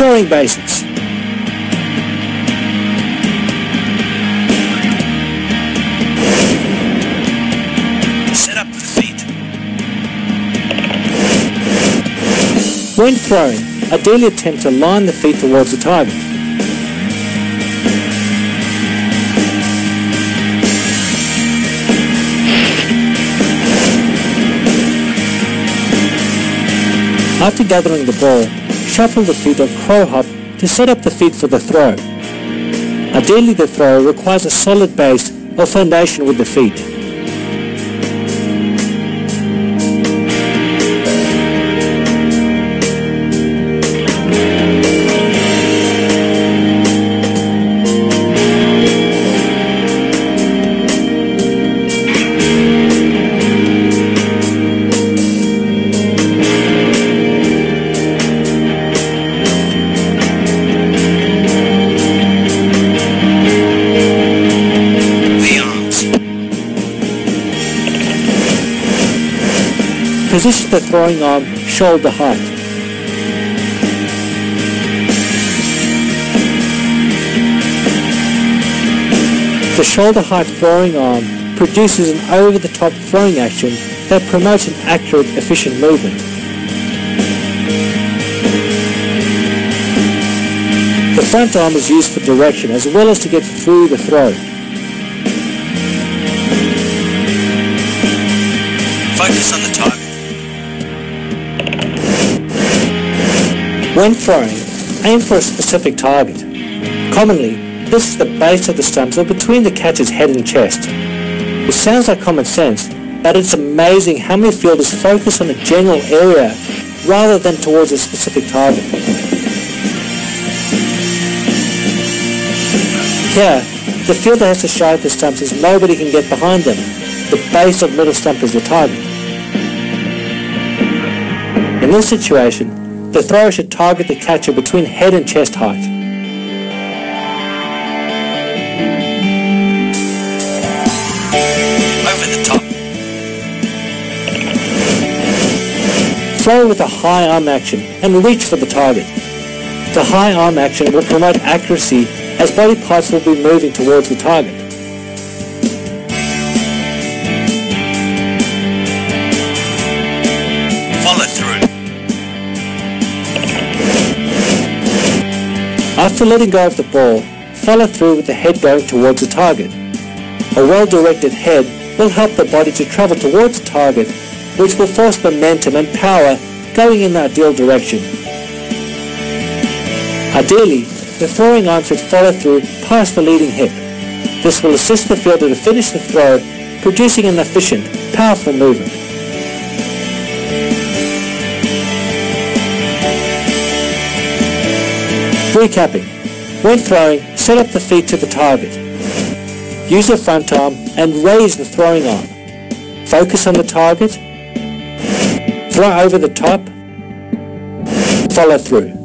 Throwing basics. Set up the feet. When throwing, ideally attempt to line the feet towards the target. After gathering the ball, shuffle the feet or crow hop to set up the feet for the throw. Ideally, the throw requires a solid base or foundation with the feet. Position the throwing arm shoulder height. The shoulder height throwing arm produces an over-the-top throwing action that promotes an accurate, efficient movement. The front arm is used for direction as well as to get through the throw. Focus on the target. When throwing, aim for a specific target. Commonly, this is the base of the stumps or between the catcher's head and chest. It sounds like common sense, but it's amazing how many fielders focus on a general area rather than towards a specific target. Here, the fielder has to shy at the stumps as nobody can get behind them. The base of middle stump is the target. In this situation, the thrower should target the catcher between head and chest height. Over the top. Throw with a high arm action and reach for the target. The high arm action will promote accuracy as body parts will be moving towards the target. Follow through. After letting go of the ball, follow through with the head going towards the target. A well-directed head will help the body to travel towards the target, which will force momentum and power going in the ideal direction. Ideally, the throwing arm should follow through past the leading hip. This will assist the fielder to finish the throw, producing an efficient, powerful movement. Recapping. When throwing, set up the feet to the target. Use the front arm and raise the throwing arm. Focus on the target. Throw over the top. Follow through.